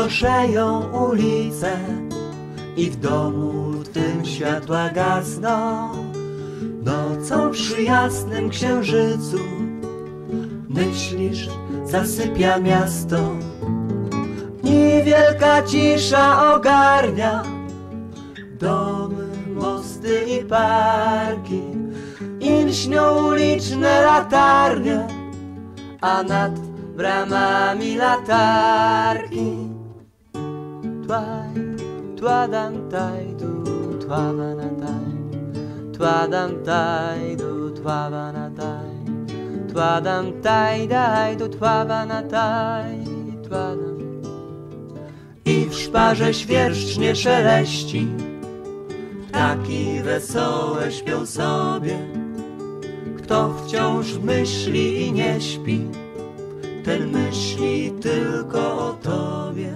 Pustoszeją ulice i w domu twym światła gasną. Nocą przy jasnym księżycu myślisz, zasypia miasto i wielka cisza ogarnia domy, mosty i parki. I lśnią uliczne latarnie, a nad bramami latarki. Twaj, twadam taj du, twawana taj, twadam taj du, twawana taj, twadam taj daj du, twawana taj, twadam. I w szparze świerszcznie szeleści, ptaki wesołe śpią sobie. Kto wciąż myśli i nie śpi, ten myśli tylko o tobie.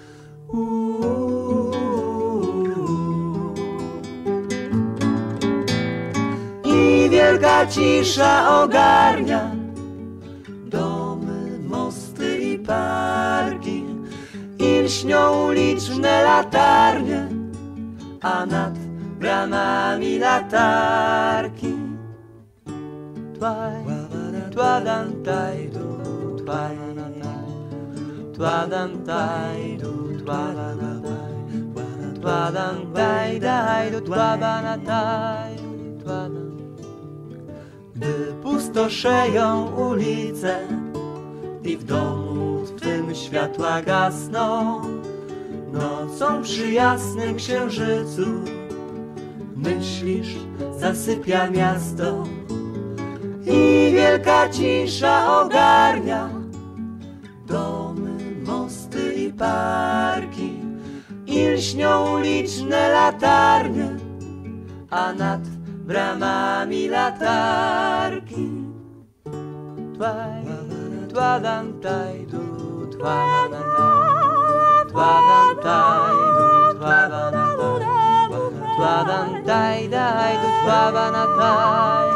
I wielka cisza ogarnia domy, mosty i parki. I lśnią uliczne latarnie, a nad bramami latarki. Twaj, twadam taj du, twadam taj, twadam taj du, twadam taj, twadam taj daj du, twadam taj, twadam. Gdy pustoszeją ulice i w domu twym światła gasną, nocą przy jasnym księżycu myślisz, zasypia miasto i wielka cisza ogarnia domy, mosty i parki. I lśnią uliczne latarnie, a nad bramami latarki. Twaj, twadam taj du, twadam taj, twadam taj du, twadam taj, twadam taj daj du, twadam taj.